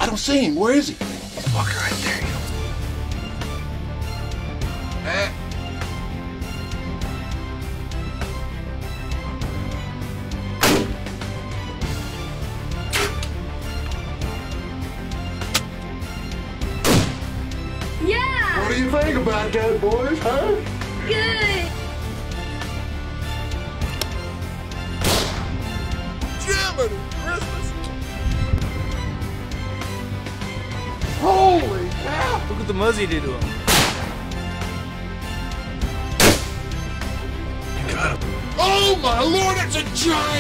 don't see him. Where is he? He's walking right there, you know. Yeah! What do you think about that, boys, huh? Good! Jiminy Christmas! Holy cow! Look what the Muzzy did to him. Oh my lord, it's a giant!